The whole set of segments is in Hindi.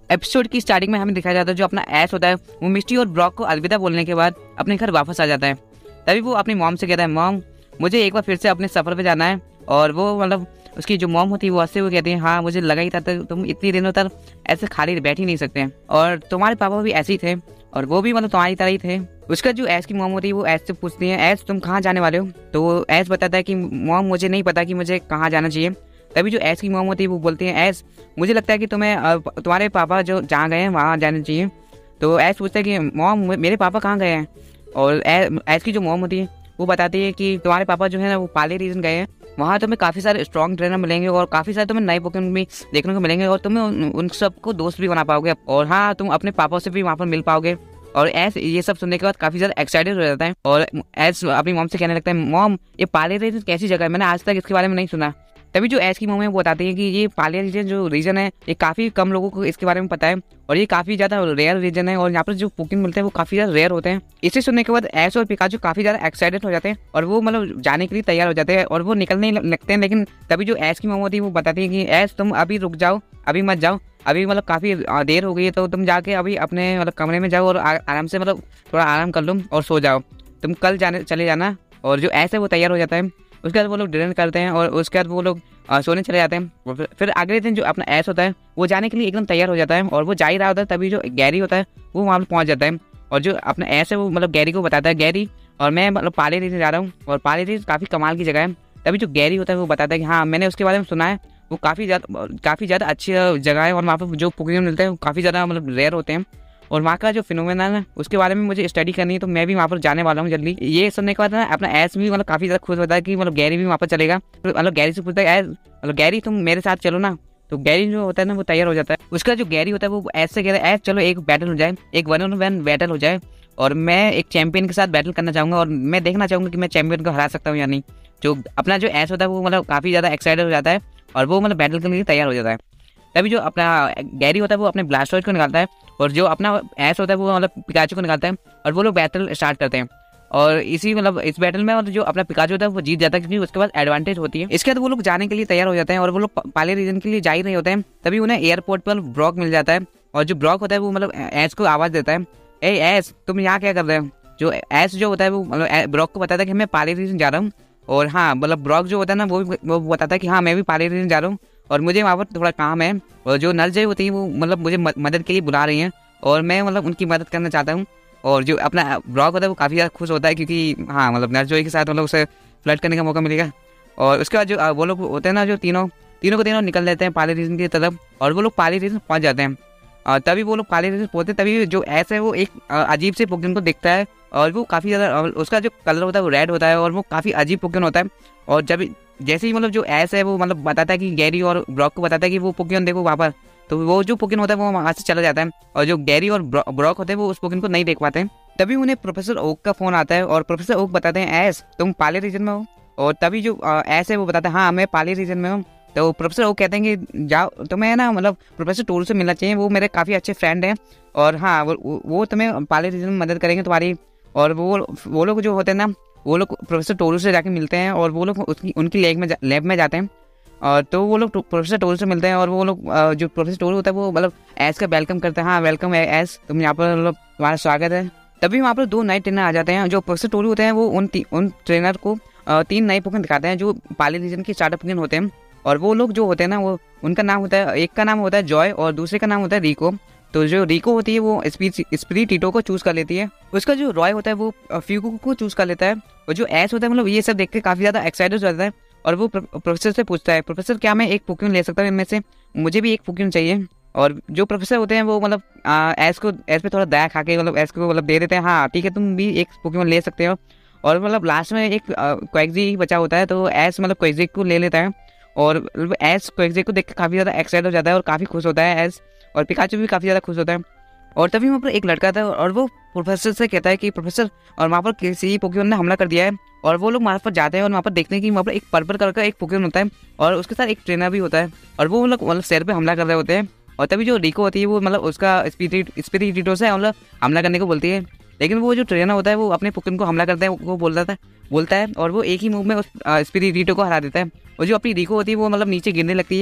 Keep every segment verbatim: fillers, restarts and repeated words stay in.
एपिसोड की स्टार्टिंग में हमें दिखाया जाता है जो अपना एस होता है वो मिस्टी और ब्रॉक को अलविदा बोलने के बाद अपने घर वापस आ जाता है। तभी वो अपनी मॉम से कहता है, मॉम मुझे एक बार फिर से अपने सफ़र पे जाना है। और वो मतलब उसकी जो मॉम होती है वो हंसते हुए कहती है, हाँ मुझे लगा ही था तुम इतनी दिनों तक ऐसे खाली बैठ ही नहीं सकते और तुम्हारे पापा भी ऐसे ही थे और वो भी मतलब तुम्हारी तरह ही थे। उसका जो ऐस की मॉम होती है वो ऐस से पूछती है, ऐस तुम कहाँ जाने वाले हो? तो वो ऐस बताता है कि मॉम मुझे नहीं पता कि मुझे कहाँ जाना चाहिए। तभी जो ऐस की मॉम होती है वो बोलती है, ऐस मुझे लगता है कि तुम्हें तुम्हारे पापा जो जहाँ गए हैं वहाँ जाना चाहिए। तो ऐस पूछता है कि मॉम मेरे पापा कहाँ गए हैं? और ऐस की जो मॉम होती है वो बताती है कि तुम्हारे पापा जो है ना वो पाले रीजन गए हैं, वहाँ तुम्हें काफ़ी सारे स्ट्रॉन्ग ट्रेनर मिलेंगे और काफ़ी सारे तुम्हें नए पोकेमॉन भी देखने को मिलेंगे और तुम्हें उन, उन सबको दोस्त भी बना पाओगे और हाँ तुम अपने पापा से भी वहाँ पर मिल पाओगे। और ऐस ये सब सुनने के बाद काफ़ी ज़्यादा एक्साइटेड हो जाता है और ऐस अपनी मॉम से कहने लगता है, मॉम ये पाले रीजन कैसी जगह है, मैंने आज तक इसके बारे में नहीं सुना। तभी जो ऐस की मॉम है वो बताती है कि ये पाले रीजन जो रीजन है ये काफ़ी कम लोगों को इसके बारे में पता है और ये काफ़ी ज़्यादा रेयर रीजन है और यहाँ पर जो पोकेमॉन मिलते हैं वो काफ़ी ज़्यादा रेयर होते हैं। इसे सुनने के बाद ऐस और पिकाचू काफ़ी ज़्यादा एक्साइटेड हो जाते हैं और वो मतलब जाने के लिए तैयार हो जाते हैं और वो निकलने लगते हैं। लेकिन तभी जो ऐस की मॉम होती है वो बताती है कि ऐस तुम अभी रुक जाओ, अभी मत जाओ, अभी मतलब काफ़ी देर हो गई है तो तुम जाके अभी अपने मतलब कमरे में जाओ और आराम से मतलब थोड़ा आराम कर लो और सो जाओ, तुम कल जाने चले जाना। और जो ऐसे वो तैयार हो जाता है। उसके बाद वो लोग डिनर करते हैं और उसके बाद वो लोग सोने चले जाते हैं। और फिर अगले दिन जो अपना ऐस होता है वो जाने के लिए एकदम तैयार हो जाता है और वो जा ही रहा होता है। तभी जो गैरी होता है वो वहाँ पर पहुँच जाता है और जो अपना ऐस है वो मतलब गैरी को बताता है, गैरी और मैं मतलब पाले रीजन जा रहा हूँ और पाले रीजन काफ़ी कमाल की जगह है। तभी जो गैरी होता है वो बताता है कि हाँ मैंने उसके बारे में सुना है, वो काफ़ी ज़्यादा काफ़ी ज़्यादा अच्छी जगह है और वहाँ पर जो पोकेमॉन मिलते हैं वो काफ़ी ज़्यादा मतलब रेयर होते हैं और वहाँ का जो फिनोमेनल है उसके बारे में मुझे स्टडी करनी है तो मैं भी वहाँ पर जाने वाला हूँ जल्दी। ये सुनने के बाद ना अपना ऐस भी मतलब काफ़ी ज़्यादा खुश होता है कि मतलब गैरी भी वहाँ पर चलेगा। तो मतलब गैरी से पूछता है, ऐस मतलब गैरी तुम मेरे साथ चलो ना। तो गैरी जो होता है ना वो तैयार हो जाता है। उसका जो गैरी होता है वो ऐसे कहता है, ऐस चलो एक बैटल हो जाए, एक वन ऑन वन बैटल हो जाए और मैं एक चैंपियन के साथ बैटल करना चाहूँगा और मैं देखना चाहूँगा कि मैं चैंपियन को हरा सकता हूँ या नहीं। जो अपना जो ऐस होता है वो मतलब काफ़ी ज़्यादा एक्साइटेड हो जाता है और वो मतलब बैटल के लिए तैयार हो जाता है। तभी जो अपना गैरी होता है वो अपने ब्लास्टॉइड को निकालता है और जो अपना ऐस होता है वो मतलब पिकाचू को निकालता है और वो लोग बैटल स्टार्ट करते हैं और इसी मतलब इस बैटल में मतलब जो अपना पिकाचू होता है वो जीत जाता है क्योंकि उसके पास एडवांटेज होती है। इसके बाद वो लोग जाने के लिए तैयार हो जाते हैं और वो लोग पाले रीजन के लिए जा ही रहे होते हैं। तभी उन्हें एयरपोर्ट पर ब्रॉक मिल जाता है और जो ब्रॉक होता है वो मतलब ऐस को आवाज़ देता है, ए ऐस तुम यहाँ क्या कर रहे हो? जो ऐस जो होता है वो मतलब ब्रॉक को बताता है कि मैं पाले रीजन जा रहा हूँ और हाँ मतलब ब्रॉक जो होता है ना वो वो बताता है कि हाँ मैं भी पाले रीजन जा रहा हूँ और मुझे वहाँ पर थोड़ा काम है। और जो नल जय होती है वो मतलब मुझे मदद के लिए बुला रही हैं और मैं मतलब उनकी मदद करना चाहता हूँ। और जो अपना ब्रॉक होता है वो काफ़ी ज़्यादा खुश होता है क्योंकि हाँ मतलब नर्जोई के साथ मतलब उसे फ्लर्ट करने का मौका मिलेगा। और उसके बाद जो वो लोग होते हैं ना जो तीनों तीनों को तीनों निकल लेते हैं पाले रीजन की तरफ और वो लोग पाले रीजन पहुँच जाते हैं। और तभी वो लोग पाले रीजन पहुँचते तभी जो ऐस है वो एक अजीब से पोकेमॉन को दिखता है और वो काफ़ी ज़्यादा उसका जो कलर होता है वो रेड होता है और वो काफ़ी अजीब पोकेमॉन होता है। और जब जैसे ही मतलब जो ऐस है वो मतलब बताता है कि गैरी और ब्रॉक को बताता है कि वो पोकेमॉन देखो वहाँ पर, तो वो जो पोकेमॉन होता है वो वहाँ से चला जाता है और जो गैरी और ब्रॉक होते हैं वो उस पोकेमॉन को नहीं देख पाते हैं। तभी उन्हें प्रोफेसर ओक का फोन आता है और प्रोफेसर ओक बताते हैं, ऐस तुम पाले रीजन में हो? और तभी जो ऐस है वो बताता है, हाँ मैं पाले रीजन में हूँ। तो प्रोफेसर ओक कहते हैं कि जाओ तुम्हें ना मतलब प्रोफेसर टोरू से मिलना चाहिए, वो मेरे काफ़ी अच्छे फ्रेंड हैं और हाँ वो वो तुम्हें पाले रीजन में मदद करेंगे तुम्हारी। और वो वो लोग जो होते हैं ना वो लोग प्रोफेसर टोरू से जाके मिलते हैं और वो लोग उसकी उनकी लैब में लैब में जाते हैं और तो वो लोग प्रोफेसर टोरू से मिलते हैं और वो लोग जो प्रोफेसर टोरू होता है वो मतलब ऐस का वेलकम करते हैं, हाँ वेलकम है ऐस तुम यहाँ पर मतलब तुम्हारा स्वागत है। तभी वहाँ पर दो नए ट्रेनर आ जाते हैं। जो प्रोफेसर टोरू होते हैं वो उन उन ट्रेनर को तीन नए पोकेमॉन दिखाते हैं जो पाले रीजन के स्टार्टर पोकेमॉन होते हैं और वो लोग जो होते हैं ना वो उनका नाम होता है, एक का नाम होता है जॉय और दूसरे का नाम होता है रिको। तो जो रिको होती है वो स्पिरिटिटो को चूज कर लेती है, उसका जो रॉय होता है वो फ्यूगो को चूज कर लेता है और जो ऐस होता है मतलब ये सब देख के काफ़ी ज़्यादा एक्साइटेड हो जाता है और वो प्रोफेसर से पूछता है, प्रोफेसर क्या मैं एक पोकेमॉन ले सकता हूँ इनमें से? मुझे भी एक पोकेमॉन चाहिए। और जो प्रोफेसर होते हैं वो मतलब ऐस को ऐस पे थोड़ा दया खा के मतलब ऐस को मतलब दे देते हैं, हाँ ठीक है तुम भी एक पोकेमॉन ले सकते हो। और मतलब लास्ट में एक क्वैक्जी बचा होता है तो ऐस मतलब क्वैक्जी को ले लेता है और ऐस क्वैक्जी को देख के काफ़ी ज़्यादा एक्साइटेड हो जाता है और काफ़ी खुश होता है ऐस और पिकाचू भी काफ़ी ज़्यादा खुश होता है। और तभी वहाँ पर एक लड़का था और वो प्रोफेसर से कहता है कि प्रोफेसर और वहाँ पर किसी पोकेमॉन ने हमला कर दिया है और वो लोग वहाँ पर जाते हैं और वहाँ पर देखते हैं कि वहाँ पर एक पर्पल कलर का एक पोकेमॉन होता है और उसके साथ एक ट्रेनर भी होता है और वो मतलब मतलब शहर पे हमला कर रहे होते हैं। और तभी जो रिको होती है वो मतलब उसका स्पिरिट स्पिरिटिटो से मतलब हमला करने को बोलती है, लेकिन वो जो ट्रेनर होता है वो अपने पोकेमॉन को हमला करता है वो बोलता था बोलता है और वो एक ही मूव में उस स्पिरिटिटो को हरा देता है। और जो अपनी रिको होती है वो मतलब नीचे गिरने लगती है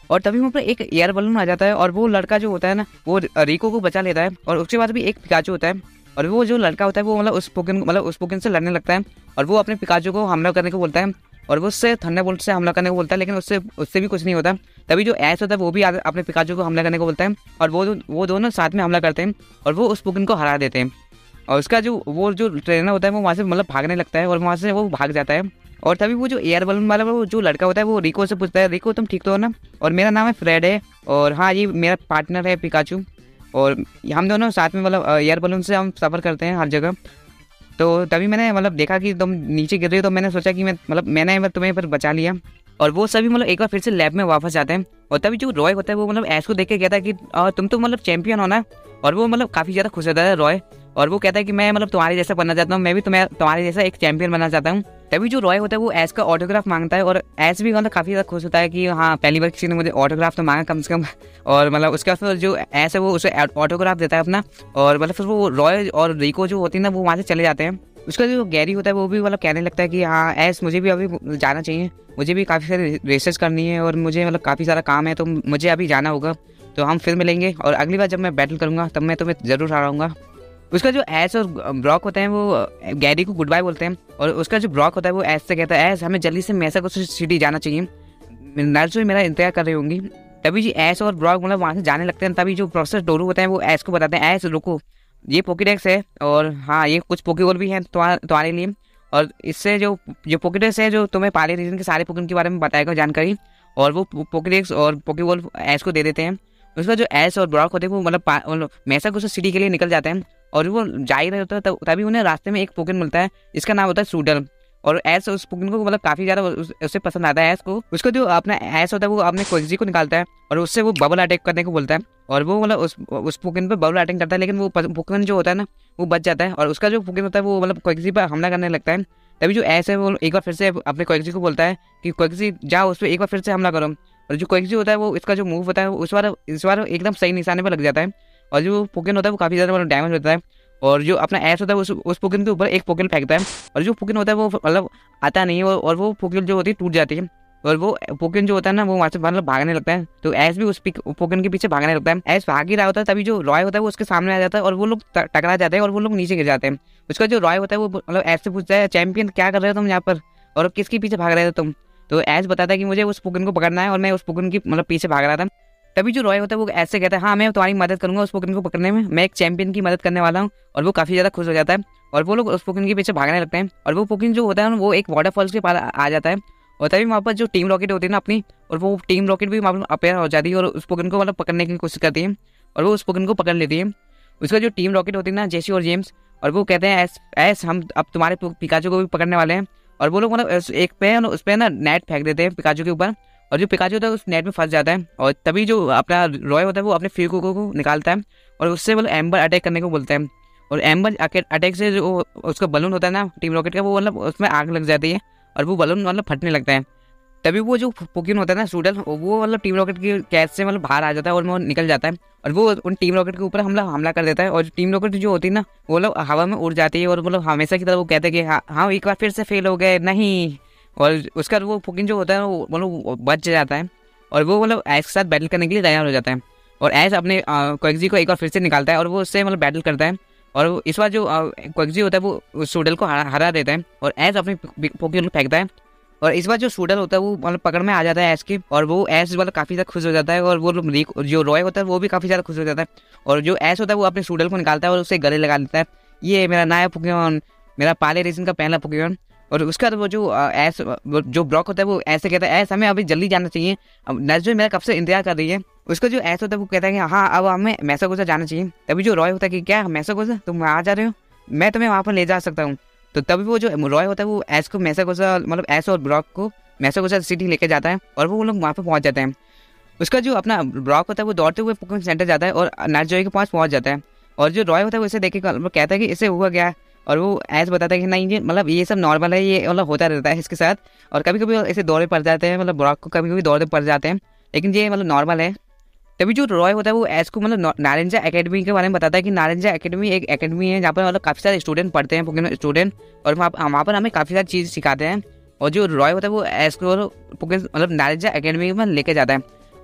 और तभी वहाँ पर एक एयर बलून आ जाता है और वो लड़का जो होता है ना वो रिको को बचा लेता है। और उसके बाद भी एक पिकाचू होता है और वो जो लड़का होता है वो मतलब उस पोकेन मतलब उस पोकेन से लड़ने लगता है और वो अपने पिकाचू को हमला करने को बोलता है और वो उससे थंडरबोल्ट से हमला करने को बोलता है, लेकिन उससे उससे भी कुछ नहीं होता। तभी जो ऐश होता है वो भी अपने पिकाचू को हमला करने को बोलता है और वो वो दोनों साथ में हमला करते हैं और वो उस पोकेन को हरा देते हैं। और उसका जो वो जो ट्रेनर होता है वो वहाँ से मतलब भागने लगता है और वहाँ से वो भाग जाता है। और तभी वो जो एयर बलून वाला वो जो लड़का होता है वो रिको से पूछता है, रिको तुम ठीक तो हो ना, और मेरा नाम है फ्रेड है और हाँ ये मेरा पार्टनर है पिकाचू, और हम दोनों साथ में मतलब एयर बलून से हम सफ़र करते हैं हर जगह। तो तभी मैंने मतलब देखा कि तुम नीचे गिर रही हो, तो मैंने सोचा कि मैं मतलब मैंने मतलब तुम्हें पर बचा लिया। और वो सभी मतलब एक बार फिर से लैब में वापस जाते हैं और तभी जो रॉय होता है वो मतलब ऐश को देख के कहता है कि तुम तो मतलब चैंपियन हो ना, और वो मतलब काफ़ी ज़्यादा खुश होता है रॉय, और वो कहता है कि मैं मतलब तुम्हारे जैसा बनना चाहता हूँ, मैं भी तुम्हें तुम्हारे जैसा एक चैंपियन बनना चाहता हूँ। तभी जो रॉय होता है वो ऐश का ऑटोग्राफ मांगता है और ऐश भी मतलब काफ़ी ज़्यादा खुश होता है कि हाँ पहली बार किसी ने मुझे ऑटोग्राफ तो मांगा कम से कम। और मतलब उसके बाद फिर जो ऐश है वो उसे ऑटोग्राफ देता है अपना, और मतलब फिर वो रॉय और रिको जो होती है ना वो वहाँ से चले जाते हैं। उसका जो गैरी होता है वो भी मतलब कहने लगता है कि हाँ ऐश मुझे भी अभी जाना चाहिए, मुझे भी काफ़ी सारी रिसर्च करनी है और मुझे मतलब काफ़ी सारा काम है, तो मुझे अभी जाना होगा, तो हम फिर मिलेंगे और अगली बार जब मैं बैटल करूँगा तब मैं तुम्हें ज़रूर हराऊंगा। उसका जो ऐश और ब्रॉक होते हैं वो गैरी को गुड बाय बोलते हैं और उसका जो ब्रॉक होता है वो ऐश से कहता है ऐश हमें जल्दी से मैसा सिटी जाना चाहिए, नर्स मेरा इंतजार कर रही होंगी। तभी जी ऐश और ब्रॉक मतलब वहाँ से जाने लगते हैं। तभी जो प्रोफेसर डोरू होते हैं वो ऐश को बताते हैं ऐश रुको, ये पोकेडेक्स है और हाँ ये कुछ पोकेबॉल भी हैं तुम्हारे लिए, और इससे जो जो पोकेडेक्स है जो तुम्हें पाले रीजन के सारे पोकेमॉन के बारे में बताएगा जानकारी, और वो पोकेडेक्स और पोकेबॉल ऐश को दे देते हैं। उसका जो ऐश और ब्रॉक होते हैं वो मतलब मैसा को सिटी के लिए निकल जाते हैं और वो जा ही रहे होता है, तभी उन्हें रास्ते में एक पोकेमॉन मिलता है, इसका नाम होता है सूडल, और ऐश उस पोकेमॉन को मतलब काफ़ी ज़्यादा उससे पसंद आता है ऐश को। उसका जो अपना ऐश होता है वो अपने क्वेक्सी को निकालता है और उससे वो बबल अटैक करने को बोलता है, और वो मतलब उस उस पोकेमॉन पर बबल अटैक करता है, लेकिन वो पोकेमॉन जो होता है ना वो बच जाता है और उसका जो पोकेमॉन होता है वो मतलब क्वेक्सी पर हमला करने लगता है। तभी जो ऐश है वो एक बार फिर से अपने क्वेक्सी को बोलता है कि क्वेक्सी जाओ उस पर एक बार फिर से हमला करो, और जो क्वेक्सी होता है वो इसका जो मूव होता है उस बार इस बार एकदम सही निशाने पर लग जाता है, और जो पोकेमॉन होता है वो काफ़ी ज़्यादा मतलब डैमेज होता है, और जो अपना ऐश होता है उस उस पोकेमॉन के ऊपर एक पोकेमॉन फेंकता है और जो पोकेमॉन होता है वो मतलब आता नहीं है और वो पोकेमॉन जो होती है टूट जाती है, और वो पोकेमॉन जो होता है ना वो वहाँ से मतलब भागने लगता है। तो ऐश भी उस पोकेमॉन के पीछे भागने लगता है, ऐश भाग ही रहा होता है। तभी जो रॉय होता है वो उसके सामने आ जाता है और वो लोग टकरा जाते हैं और वो लोग नीचे गिर जाते हैं। उसका जो रॉय होता है वो मतलब ऐश से पूछता है चैंपियन क्या कर रहे हो तुम यहाँ पर और किसके पीछे भाग रहे थे तुम, तो ऐश बताता है कि मुझे उस पोकेमॉन को पकड़ना है और मैं उस पोकेमॉन की मतलब पीछे भाग रहा था। तभी जो रॉय होता है वो ऐसे कहता है हाँ मैं तुम्हारी मदद करूंगा उस पोकेमॉन को पकड़ने में, मैं एक चैंपियन की मदद करने वाला हूँ, और वो काफ़ी ज़्यादा खुश हो जाता है और वो लोग उस पोकेमॉन के पीछे भागने लगते हैं। और वो पोकेमॉन जो होता है वो एक वाटरफॉल्स के पास आ जाता है, और तभी वहाँ पर जो टीम रॉकेट होती है ना अपनी, और वो टीम रॉकेट भी वहाँ पर अपेयर हो जाती है और उस पोकेमॉन को मतलब पकड़ने की कोशिश करती है और वो उस पोकेमॉन को पकड़ लेती है। उसका जो टीम रॉकेट होती है ना जेसी और जेम्स, और वो कहते हैं ऐस ऐस हम अब तुम्हारे पिकाचू को भी पकड़ने वाले हैं, और वो लोग मतलब एक पे उस पर ना नेट फेंक देते हैं पिकाचू के ऊपर, और जो पिकाचू होता है उस नेट में फंस जाता है। और तभी जो अपना रॉय होता है वो अपने फ्यूको को निकालता है और उससे मतलब एम्बर अटैक करने को बोलता है, और एम्बर अटैक से जो उसका बलून होता है ना टीम रॉकेट का वो मतलब उसमें आग लग जाती है और वो बलून मतलब फटने लगता है। तभी वो जो पोकेमॉन होता है ना सूडल वो मतलब टीम रॉकेट की कैच से मतलब बाहर आ जाता है और वो निकल जाता है और वो उन टीम रॉकेट के ऊपर हमला हमला कर देता है, और टीम रॉकेट जो होती है ना वो लोग हवा में उड़ जाती है और मतलब हमेशा की तरह वो कहते हैं कि हाँ हाँ एक बार फिर से फेल हो गए नहीं, और उसका वो पोकेमॉन जो होता है वो मतलब बच जाता है और वो मतलब ऐश के साथ बैटल करने के लिए तैयार हो जाता है, और ऐश अपने क्वेक्सी को एक बार फिर से निकालता है और वो उससे मतलब बैटल करता है, और इस बार जो क्वेक्सी होता है वो सूडल को हरा देता है और ऐश अपने पोकेमॉन को फेंकता है, और इस बार जो सूडल होता है वो मतलब पकड़ में आ जाता है ऐश की, और वो ऐश मतलब काफ़ी ज़्यादा खुश हो जाता है, और वो जो रॉय होता है वो भी काफ़ी ज़्यादा खुश हो जाता है, और जो ऐश होता है वो अपने सूडल को निकालता है और उसे गले लगा लेता है, ये मेरा नया पोकेमॉन, मेरा पाले रीजन का पहला पोकेमॉन। और उसका वो जो ऐश जो ब्रॉक होता है वो ऐसे कहता है ऐश हमें अभी जल्दी जाना चाहिए, नर्स मेरा कब से इंतजार कर रही है। उसका जो ऐश होता है वो कहता है कि हाँ अब हमें मैसागोसा जाना चाहिए। तभी जो रॉय होता है कि क्या मैसागोसा तुम आ जा रहे हो, मैं तुम्हें वहाँ पर ले जा सकता हूँ। तो तभी वो जो रॉय होता है वो ऐश को मैसागोसा मतलब ऐश और ब्रॉक को मैसागोसा सिटी लेके जाता है और वो लोग वहाँ पर पहुँच जाते हैं। उसका जो अपना ब्रॉक होता है वो दौड़ते हुए पोकेमॉन सेंटर जाता है और नर्स जॉय के पास पहुँच जाता है, और जो रॉय होता है वो इसे देख के कहता है कि इसे हुआ क्या, और वो ऐश बताता है कि नहीं ये मतलब ये सब नॉर्मल है, ये मतलब होता रहता है इसके साथ, और कभी कभी ऐसे दौरे पड़ जाते हैं मतलब ब्रॉक को कभी कभी दौरे पड़ जाते हैं, लेकिन ये मतलब नॉर्मल है। तभी जो रॉय होता है वो ऐश को मतलब नारंजा एकेडमी के बारे में बताता है कि नारंजा एकेडमी एक एकेडमी है जहाँ पर मतलब काफ़ी सारे स्टूडेंट पढ़ते हैं पोकेमॉन स्टूडेंट, और वहाँ वहाँ पर हमें काफ़ी सारी चीज़ सिखाते हैं। और जो रॉय होता है वो ऐश को पोकेमॉन मतलब नारंजा एकेडमी में लेके जाता है,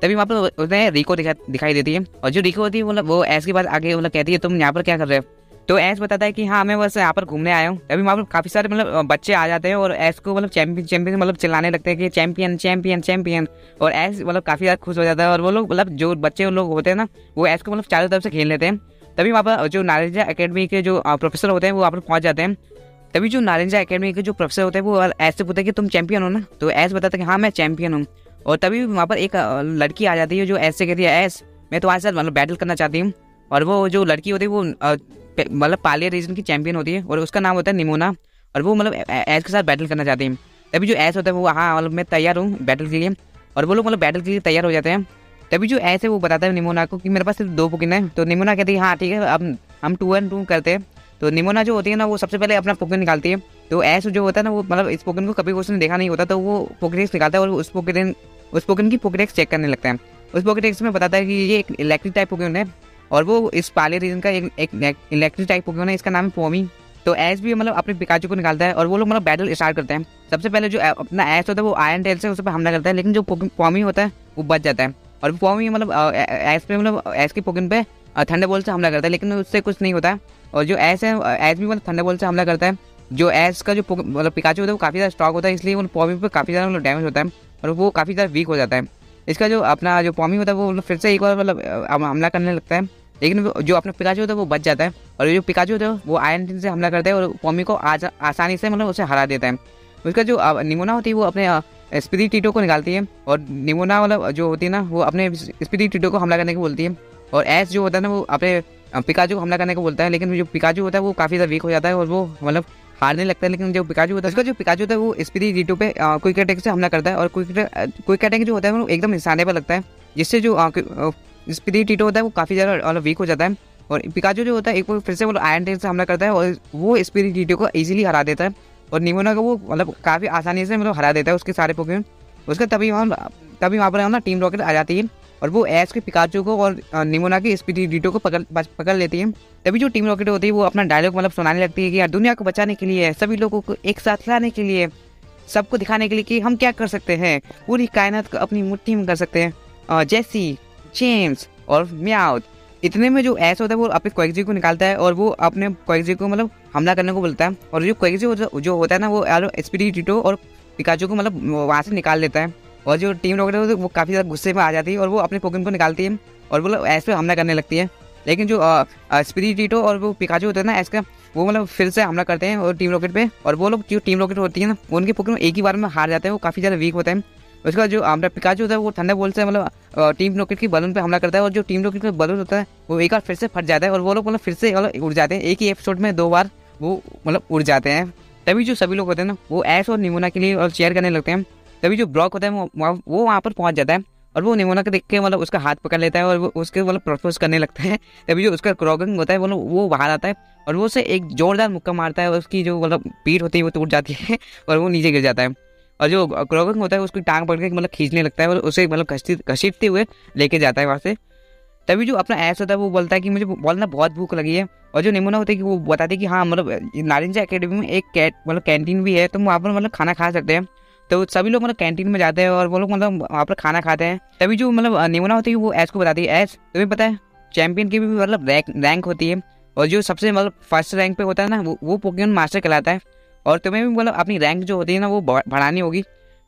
तभी वहाँ पर उसने रिको दिखा दिखाई देती है, और जो रिको होती है मतलब वो ऐस के बाद आगे मतलब कहती है तुम यहाँ पर क्या कर रहे हो। तो ऐस बताता है कि हाँ मैं बस यहाँ पर घूमने आया हूँ। तभी वहाँ पर काफ़ी सारे मतलब बच्चे आ जाते हैं और ऐस को मतलब चैंपियन चैंपियन मतलब चिल्लाने लगते हैं कि चैंपियन चैंपियन चैंपियन। और ऐस मतलब काफ़ी ज़्यादा खुश हो जाता है, और वो लोग मतलब जो बच्चे लोग होते हैं ना वो ऐस को मतलब चारों तरफ से खेल लेते हैं। तभी वहाँ पर जो नारंजा एकेडमी के जो प्रोफेसर होते हैं वो वहाँ पर पहुँच जाते हैं। तभी जो नारंजा एकेडमी के जो प्रोफेसर होते हैं वो ऐसे पूछते हैं कि तुम चैंपियन हो ना। तो ऐस बताता है कि हाँ मैं चैंपियन हूँ। और तभी वहाँ पर एक लड़की आ जाती है जो ऐसे कहती है ऐस मैं तुम्हारे साथ मतलब बैटल करना चाहती हूँ। और वो जो लड़की होती है वो मतलब पालिया रीजन की चैंपियन होती है और उसका नाम होता है निमोना, और वो मतलब ऐस के साथ बैटल करना चाहती है। तभी जो ऐस होता है वो हाँ मतलब मैं तैयार हूँ बैटल के लिए, और वो लोग मतलब बैटल के लिए तैयार हो जाते हैं। तभी जो ऐस है वो बताता है निमोना को कि मेरे पास सिर्फ दो पोकेन है। तो निमोना कहती है हाँ ठीक है अब हम टू एंड टू करते हैं। तो निमोना जो होती है ना वो सबसे पहले अपना पोकेन निकालती है। तो ऐस जो होता है ना वो मतलब इस पोकेन को कभी उसने देखा नहीं होता, तो वो पोकेडेक्स निकालता है और उस पोकेन उस पोकेन की पोकेडेक्स चेक करने लगता है। उस पोकेडेक्स में बताता है कि ये एक इलेक्ट्रिक टाइप पोकेन है, और वो इस पाले रीजन का एक, एक इलेक्ट्रिक टाइप पोकेमॉन है, इसका नाम है पोमी। तो ऐस भी मतलब अपने पिकाचू को निकालता है और वो लोग मतलब बैटल स्टार्ट करते हैं। सबसे पहले जो अपना ऐस होता है वो आयरन टेल से उस पर हमला करता है, लेकिन जो पोमी होता है वो बच जाता है। और पोमी मतलब ऐस पे मतलब ऐस के पोकेन पे थंडरबोल्ट से हमला करता है, लेकिन उससे कुछ नहीं होता है। और जो ऐस है ऐस भी मतलब थंडरबोल्ट से हमला करता है। जो ऐस का जो मतलब पिकाचू होता है वो काफ़ी ज़्यादा स्ट्रॉन्ग होता है, इसलिए वो पोमी पे काफ़ी ज़्यादा मतलब डैमेज होता है और वो काफ़ी ज़्यादा वीक हो जाता है। इसका जो अपना जो पोमी होता है वो फिर से एक बार मतलब हमला करने लगता है, लेकिन जो अपना पिकाचू होता है वो बच जाता है। और जो पिकाचू होता है वो आयरन टेल से हमला करता है और पोमी को आसानी से मतलब उसे हरा देता है। उसका जो निमोना होती है वो अपने स्पिरिट टीटो को निकालती है, और निमोना मतलब जो होती है ना वो अपने स्पिरिट टीटो को हमला करने को बोलती है। और ऐस जो होता है ना वो अपने पिकाचू को हमला करने को बोलता है, लेकिन जो पिकाचू होता है वो काफ़ी ज़्यादा वीक हो जाता है और वो मतलब हारने लगता है। लेकिन जो पिकाचू होता है उसका जो पिकाचू होता है वो स्पिरिट टीटो पे क्विक अटैक से हमला करता है, और क्विक क्विक अटैक जो होता है वो एकदम निशाने पर लगता है, जिससे जो स्पिरिट टीटो होता है वो काफ़ी ज़्यादा वीक हो जाता है। और पिकाचू जो होता है एक बार फिर से वो आयरन टेल से हमला करता है और वो स्पिरिट टीटो को इजीली हरा देता है, और निमोना को वो मतलब काफ़ी आसानी से मतलब हरा देता है उसके सारे पोकेमॉन। उसका तभी वहाँ तभी वहाँ पर ना टीम रॉकेट आ जाती है और वो ऐस के पिकाचू को और निमोना की स्पिरिट टीटो को पकड़ पकड़ लेती है। तभी जो टीम रॉकेट होती है वो अपना डायलॉग मतलब सुनाने लगती है कि यार दुनिया को बचाने के लिए, सभी लोगों को एक साथ लाने के लिए, सबको दिखाने के लिए कि हम क्या कर सकते हैं, पूरी कायनात को अपनी मुट्ठी में कर सकते हैं। जेसी, जेम्स और म्याउथ, इतने में जो ऐस होता है वो अपने क्वेकजी को निकालता है और वो अपने क्वेकजी को मतलब हमला करने को बोलता है। और जो क्वेकजी जो होता है ना वो स्पिरिट टीटो और पिकाचू को मतलब वहाँ से निकाल लेता है। और जो टीम रॉकेट है वो काफ़ी ज़्यादा गुस्से में आ जाती है और वो अपने पोकेमॉन को निकालती है और वो लोग ऐस पे हमला करने लगती है। लेकिन जो स्पिरिट टीटो और वो पिकाचू होता है ना ऐस का, वो मतलब फिर से हमला करते हैं और टीम रॉकेट पे, और वो लोग जो टीम रॉकेट होती है ना उनके पोकेमॉन एक ही बार में हार जाते हैं, वो काफ़ी ज़्यादा वीक होता है। उसका जो हमारा पिकाचू होता है वो थंडरबोल्ट से मतलब टीम रॉकेट की बलून पे हमला करता है, और जो टीम रॉकेट का बलून होता है वो एक बार फिर से फट जाता है और वो लोग मतलब फिर से मतलब उड़ जाते हैं। एक ही एपिसोड में दो बार वो मतलब उड़ जाते हैं। तभी जो सभी लोग होते हैं ना वो ऐस और निमोना के लिए और चेयर करने लगते हैं। तभी जो ब्रॉक होता है वो वो वहाँ पर पहुँच जाता है और वो निमोना को देख के मतलब उसका हाथ पकड़ लेता है और वो उसके मतलब प्रपोज करने लगता है। तभी जो उसका क्रॉगिंग होता है वो वो बाहर आता है और वो उसे एक जोरदार मुक्का मारता है और उसकी जो मतलब पीठ होती है वो टूट जाती है और वो नीचे गिर जाता है। और जो क्रॉगिंग होता है उसकी टांग पकड़ के मतलब खींचने लगता है और उसे मतलब घसीट घसीटते हुए लेके जाता है वहाँ से। तभी जो अपना ऐस होता है वो बोलता है कि मुझे बोलना बहुत भूख लगी है। और जो निमोना होता है कि वो बताती है कि हाँ मतलब नारंजा एकेडमी में एक कैट मतलब कैंटीन भी है, तो वहाँ पर मतलब खाना खा सकते हैं। तो सभी लोग मतलब कैंटीन में जाते हैं और वो लोग मतलब वहाँ पर खाना खाते हैं। तभी जो मतलब निमोना होती है वो ऐस को बताती है ऐस तुम्हें पता है चैंपियन की भी मतलब रैंक रैंक होती है, और जो सबसे मतलब फर्स्ट रैंक पे होता है ना वो वो पोकेमॉन मास्टर कहलाता है, और तुम्हें भी मतलब अपनी रैंक जो होती है ना वो बढ़ानी होगी।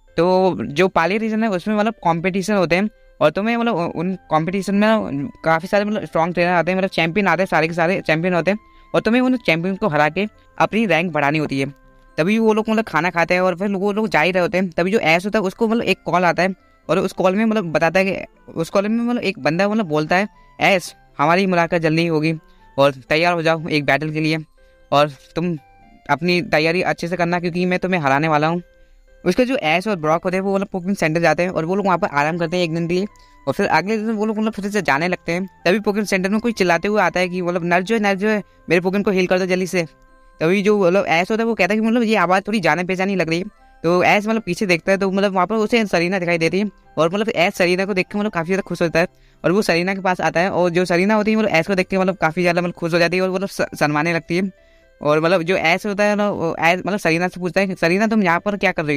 तो जो पाली रीजन है उसमें मतलब कॉम्पिटिशन होते हैं और तुम्हें मतलब उन कॉम्पिटिशन में काफ़ी सारे मतलब स्ट्रॉन्ग ट्रेनर आते हैं, मतलब चैंपियन आते हैं, सारे के सारे चैंपियन होते हैं, और तुम्हें उन चैंपियन को हरा के अपनी रैंक बढ़ानी होती है। तभी वो लोग मतलब खाना खाते हैं और फिर वो लोग जा ही रहे होते हैं। तभी जो ऐस होता है उसको मतलब एक कॉल आता है और उस कॉल में मतलब बताता है कि उस कॉल में मतलब एक बंदा मतलब बोलता है ऐस हमारी मुलाकात जल्दी होगी और तैयार हो जाओ एक बैटल के लिए, और तुम अपनी तैयारी अच्छे से करना क्योंकि मैं तुम्हें हराने वाला हूँ। उसके जो ऐस और ब्रॉक होते हैं वो मतलब पोकेमॉन सेंटर जाते हैं और वो लोग वहाँ पर आराम करते हैं एक दिन के लिए, और फिर अगले दिन वो लोग मतलब फिर से जाने लगते हैं। तभी पोकेमॉन सेंटर में कोई चिल्लाते हुए आता है कि मतलब नर जो है नर जो है मेरे पोकेमॉन को हील कर दो जल्दी से। तभी जो मतलब ऐस होता है वो कहता है कि मतलब ये आवाज़ थोड़ी जाने पहचानी लग रही है। तो ऐस मतलब पीछे देखता है तो मतलब वहाँ पर उसे सरीना दिखाई देती है और मतलब ऐस सरीना को देख के मतलब काफ़ी ज़्यादा खुश होता है और वो सरीना के पास आता है, और जो सरीना होती है मतलब ऐस को देख के मतलब काफ़ी ज़्यादा मतलब खुश हो जाती है और मतलब शर्माने लगती है। और मतलब जो ऐस होता है ना वो ऐस मतलब सरीना से पूछता है कि सरीना तुम यहाँ पर क्या कर रही हो।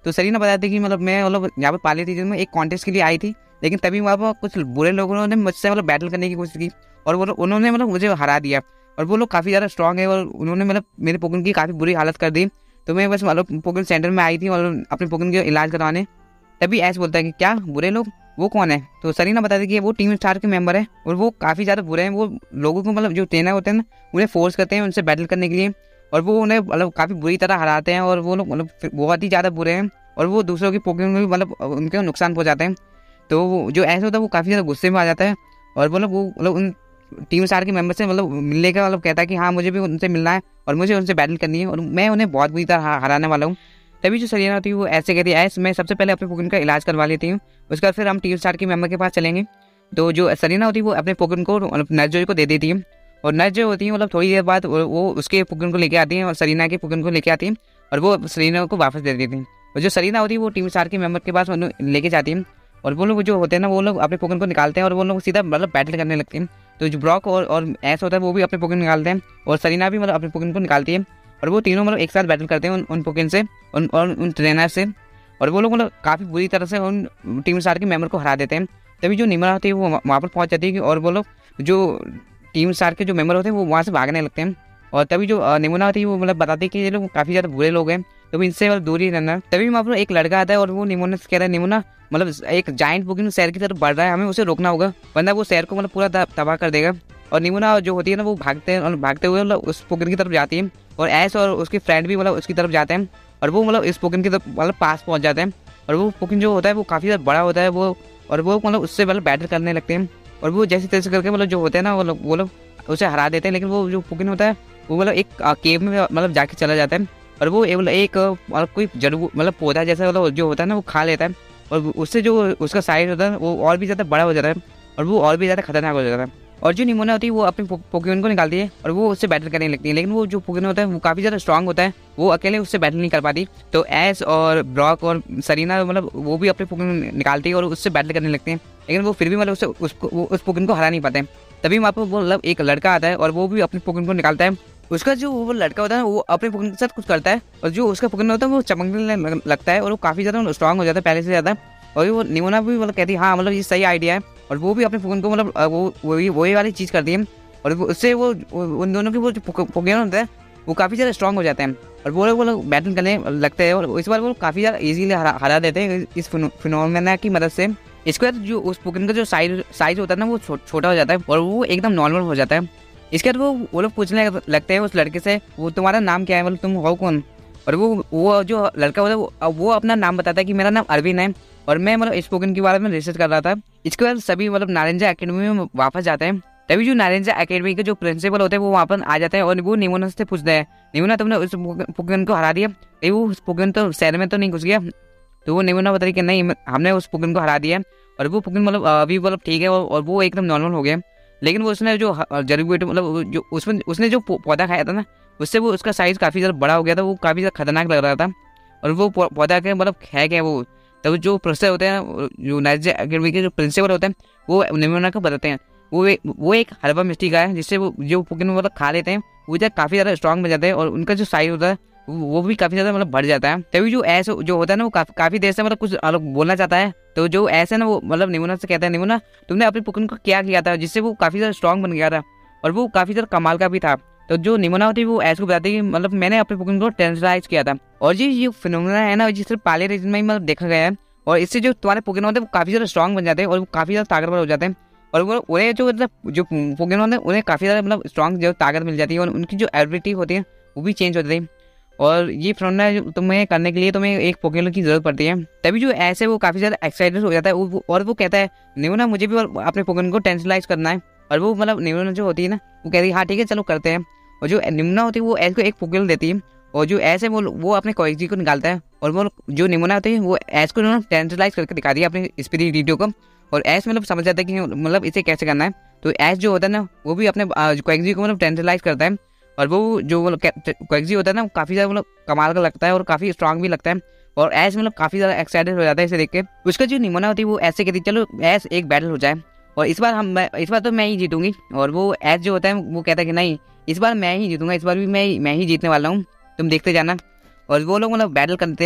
तो सरीना बताती कि मतलब मैं मतलब यहाँ पर पाली थी, जिसमें एक कॉन्टेस्ट के लिए आई थी, लेकिन तभी वहाँ पर कुछ बुरे लोगों ने मुझसे मतलब बैटल करने की कोशिश की और वो उन्होंने मतलब मुझे हरा दिया। और वो लोग काफ़ी ज़्यादा स्ट्रॉन्ग है और उन्होंने मतलब मेरे पोकेमॉन की काफ़ी बुरी हालत कर दी। तो मैं बस मतलब पोकेमॉन सेंटर में आई थी और अपने पोकेमॉन का इलाज करवाने। तभी ऐश बोलता है कि क्या बुरे लोग, वो कौन है? तो सरीना बताती कि वो टीम स्टार के मेंबर है और वो काफ़ी ज़्यादा बुरे हैं। वो लोगों को मतलब जो ट्रेनर होते हैं ना, उन्हें फोर्स करते हैं उनसे बैटल करने के लिए और वो उन्हें मतलब काफ़ी बुरी तरह हराते हैं और वो लोग मतलब बहुत ही ज़्यादा बुरे हैं और वो दूसरों की पोकेमॉन में भी मतलब उनके नुकसान पहुँचाते हैं। तो जो ऐसा होता है वो काफ़ी ज़्यादा गुस्से में आ जाता है और मतलब वो मतलब उन टीम स्टार के मेंबर से मतलब मिलने का मतलब कहता है कि हाँ मुझे भी उनसे मिलना है और मुझे उनसे बैटल करनी है और मैं उन्हें बहुत बुरी तरह हराने वाला हूँ। तभी जो सरीना होती है वो ऐसे कहती है, ऐसे मैं सबसे पहले अपने पोकेमॉन का इलाज करवा लेती हूँ, उसके बाद फिर हम टीम स्टार के मेंबर के पास चलेंगे। तो जो सरीना होती है वो अपने पोकेमॉन को मतलब नर्जो को दे देती है और नर्जो होती है मतलब थोड़ी देर बाद वो उसके पोकेमॉन को लेके आती है और सरीना के पोकेमॉन को लेके आती है और वो सरीना को वापस दे देती है। और जो सरीना होती है वो टीम स्टार के मेंबर के पास लेके जाती है और वो लोग जो होते हैं ना, वो लोग अपने पोकेमॉन को निकालते हैं और वो लोग सीधा मतलब बैटल करने लगते हैं। तो जो ब्रॉक और और ऐसा होता है वो भी अपने पोकेमॉन निकालते हैं और सरीना भी मतलब अपने पोकेमॉन को निकालती है और वो तीनों मतलब एक साथ बैटल करते हैं उन उन पोकेमॉन से उन और उन ट्रेनर से और वो लोग मतलब काफ़ी बुरी तरह से उन टीम स्टार के मेंबर को हरा देते हैं। तभी जो निमरा होती है वो वहाँ पर पहुँच जाती है और वो लोग जो टीम स्टार के जो मेंबर होते हैं वो वहाँ से भागने लगते हैं और तभी जो निमुना होती है वो मतलब बताती है कि ये लोग काफ़ी ज़्यादा बुरे लोग हैं, तो इनसे मतलब दूर ही रहना। तभी वहाँ पर एक लड़का आता है और वो निमुना से कह रहा है, निमुना मतलब एक जाइंट पोकेमॉन शहर की तरफ बढ़ रहा है, हमें उसे रोकना होगा वरना वो शहर को मतलब पूरा तबाह कर देगा। और निमुना जो होती है ना वो भागते हैं और भागते हुए मतलब उस पोकेमॉन की तरफ जाती है और ऐश और उसके फ्रेंड भी मतलब उसकी तरफ जाते हैं और वो मतलब इस पोकेमॉन की तरफ मतलब पास पहुँच जाते हैं और वो पोकेमॉन जो होता है वो काफ़ी ज़्यादा बड़ा होता है वो और वो मतलब उससे मतलब बैटल करने लगते हैं और वो जैसे तैसे करके मतलब जो होते हैं ना वो लोग वो लोग उसे हरा देते हैं। लेकिन वो जो पोकेमॉन होता है वो मतलब एक केव में मतलब जाके चला जाता है और वो एक मतलब कोई जड़ मतलब पौधा जैसा मतलब जो होता है ना वो खा लेता है और उससे जो उसका साइज होता है वो और भी ज़्यादा बड़ा हो जाता है और वो और भी ज़्यादा खतरनाक हो जाता है। और जो निमोना होती है वो अपने पोकेमॉन को निकालती है और वो उससे बैटल करने लगती है, लेकिन वो जो पोकेमॉन होता है वो काफ़ी ज़्यादा स्ट्रांग होता है, वो अकेले उससे बैटल नहीं कर पाती। तो ऐश और ब्रॉक और सरीना मतलब वो भी अपने पोकेमॉन निकालती है और उससे बैटल करने लगते हैं, लेकिन वो फिर भी मतलब उससे उसको उस पोकेमॉन को हरा नहीं पाते हैं। तभी वहाँ पर वो मतलब एक लड़का आता है और वो भी अपने पोकेमॉन को निकालता है। उसका जो वो लड़का होता है वो अपने पोकेमॉन के साथ कुछ करता है और जो उसका पोकेमॉन होता है वो चमकने लगता है और वो काफ़ी ज़्यादा स्ट्रांग हो जाता है पहले से ज़्यादा। और वो निमोना भी मतलब कहती है हाँ मतलब ये सही आइडिया है और वो भी अपने पोकेमॉन को मतलब वो वही वही वाली चीज़ करती है और उससे वो उन दोनों के वो जो पोकेमॉन होता है वो काफ़ी ज़्यादा स्ट्रांग हो जाते हैं और वो लोग वो लोग बैटल करने लगते हैं और इस बार वो काफ़ी ज़्यादा ईजीली हरा हरा देते हैं इस फिनोमेना की मदद से। इसके बाद जो उस पोकेमॉन का जो साइज साइज होता है ना वो छोटा हो जाता है और वो एकदम नॉर्मल हो जाता है। इसके बाद वो वो लोग पूछने लगते हैं उस लड़के से, वो तुम्हारा नाम क्या है, मतलब तुम हो कौन? और वो वो जो लड़का होता है वो, वो अपना नाम बताता है कि मेरा नाम अरविंद है और मैं मतलब इस पोकेमॉन के बारे में रिसर्च कर रहा था। इसके बाद सभी मतलब नारंजा एकेडमी में वापस जाते हैं। तभी जो नारंजा एकेडमी के जो प्रिंसिपल होते हैं वो वहाँ पर आ जाते हैं और वो निमोना से पूछते हैं, निमोना तुमने उस पोकेमॉन को हरा दिया? कहीं वो उस पोकेमॉन तो शहर में तो नहीं घुस गया? तो वो निमोना बता रही कि नहीं हमने उस पोकेमॉन को हरा दिया और वो पोकेमॉन मतलब अभी मतलब ठीक है और वो एकदम नॉर्मल हो गया। लेकिन वो उसने जो जड़ी बूटी मतलब जो उसमें उसने जो पौधा खाया था ना उससे वो उसका साइज़ काफ़ी ज़्यादा बड़ा हो गया था, वो काफ़ी ज़्यादा खतरनाक लग रहा था और वो पौधा के मतलब है क्या वो। तब जो प्रोफेसर होते हैं जो नारंजा एकेडमी के जो प्रिंसिपल होते हैं वो निमोना को बताते हैं वो एक वो एक हर्बा मिस्टी का है जिससे वो जो पोकेमॉन मतलब खा लेते हैं वो जब काफ़ी ज़्यादा स्ट्रांग बन जाते हैं और उनका जो साइज होता है वो भी काफ़ी ज़्यादा मतलब बढ़ जाता है। तभी जो ऐसे जो होता है ना वो काफ़ी काफ़ी देर से मतलब कुछ अलग बोलना चाहता है, तो जो ऐसे ना वो मतलब निमोना से कहता है, निमोना तुमने अपने पोकेमॉन को क्या किया था जिससे वो काफ़ी ज़्यादा स्ट्रांग बन गया था और वो काफ़ी ज़्यादा कमाल का भी था। तो जो निमोना होती है वो ऐसे को बताती है कि मतलब मैंने अपने पोकेमॉन को टेंसराइज किया था और ये ये फिनोमेना है ना जिस पाले रीजन में मतलब देखा गया है और इससे जो तुम्हारे पोकेमॉन होते हैं वो काफ़ी ज़्यादा स्ट्रांग बन जाते हैं और वो काफ़ी ज़्यादा ताकतवर हो जाते हैं और वो उन्हें जो मतलब जो पोकेमॉन होते हैं उन्हें काफ़ी ज़्यादा मतलब स्ट्रांग जो ताकत मिल जाती है और उनकी जो एबिलिटी होती है वो भी चेंज होती है और ये फिनोमेना तुम्हें करने के लिए तुम्हें एक पोकेमॉन की जरूरत पड़ती है। तभी जो ऐसे वो काफ़ी ज़्यादा एक्साइटेड हो जाता है और वो कहता है निमोना मुझे भी अपने पोकेमॉन को टेंसलाइज करना है और वो मतलब निमोना जो होती है ना वो कहती है हाँ ठीक है चलो करते हैं। और जो निमोना होती है वो ऐस को एक पोकेमॉन देती है और जो ऐसे वो वो अपने कोएक्जी को निकालता है और वो जो निमोना होती है वो ऐस को टेंसलाइज करके दिखा दिया अपने स्पिरिट वीडियो को और ऐस मतलब समझ जाता है कि मतलब इसे कैसे करना है। तो ऐस जो होता है ना वो भी अपने कोएक्जी को मतलब टेंसलाइज करता है और वो जो कोएक्जी होता है ना वो काफ़ी ज़्यादा मतलब कमाल का लगता है और काफ़ी स्ट्रांग भी लगता है और ऐस मतलब काफ़ी ज़्यादा एक्साइटेड हो जाता है इसे देख के। उसका जो निमोना होती है वो ऐसे कहती है चलो ऐस एक बैटल हो जाए और इस बार हम इस बार तो मैं ही जीतूंगी और वो ऐस जो होता है वो कहता है कि नहीं इस बार मैं ही जीतूंगा, इस बार भी मैं मैं ही जीतने वाला हूँ, तुम देखते जाना। और वो लोग मतलब बैटल करते हैं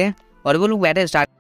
और वो लोग बैठे स्टार्ट